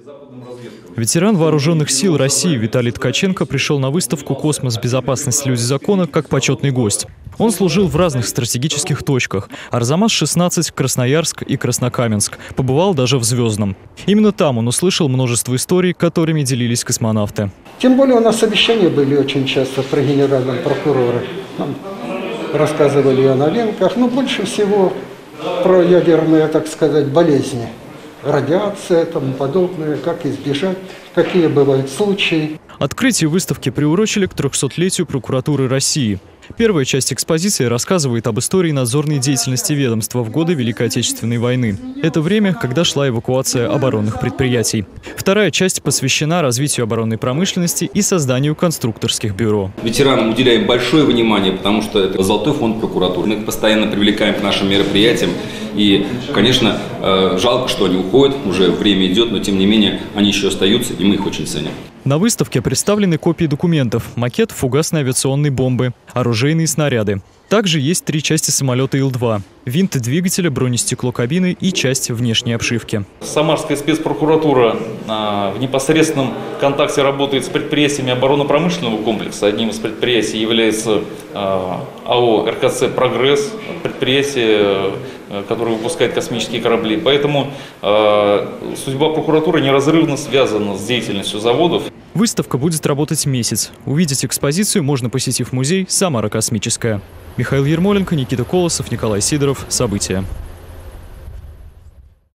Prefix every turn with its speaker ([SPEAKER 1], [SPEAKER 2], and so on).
[SPEAKER 1] Ветеран Вооруженных сил России Виталий Ткаченко пришел на выставку «Космос. Безопасность. Люди закона» как почетный гость. Он служил в разных стратегических точках – Арзамас-16, Красноярск и Краснокаменск. Побывал даже в Звездном. Именно там он услышал множество историй, которыми делились космонавты.
[SPEAKER 2] Тем более у нас совещания были очень часто про генерального прокурора. Нам рассказывали о новинках, но больше всего про ядерные, так сказать, болезни. Радиация, тому подобное, как избежать, какие бывают случаи.
[SPEAKER 1] Открытие выставки приурочили к 300-летию прокуратуры России. Первая часть экспозиции рассказывает об истории надзорной деятельности ведомства в годы Великой Отечественной войны. Это время, когда шла эвакуация оборонных предприятий. Вторая часть посвящена развитию оборонной промышленности и созданию конструкторских бюро.
[SPEAKER 3] Ветеранам уделяем большое внимание, потому что это золотой фонд прокуратуры. Мы их постоянно привлекаем к нашим мероприятиям. И, конечно, жалко, что они уходят, уже время идет, но тем не менее они еще остаются, и мы их очень ценим.
[SPEAKER 1] На выставке представлены копии документов, макет фугасной авиационной бомбы, оружейные снаряды. Также есть 3 части самолета Ил-2, винт двигателя, бронестекло кабины и часть внешней обшивки.
[SPEAKER 4] Самарская спецпрокуратура в непосредственном контакте работает с предприятиями оборонно-промышленного комплекса. Одним из предприятий является АО РКЦ «Прогресс», предприятие, которое выпускает космические корабли. Поэтому судьба прокуратуры неразрывно связана с деятельностью заводов.
[SPEAKER 1] Выставка будет работать месяц. Увидеть экспозицию можно, посетив музей «Самара космическая». Михаил Ермоленко, Никита Колосов, Николай Сидоров. События.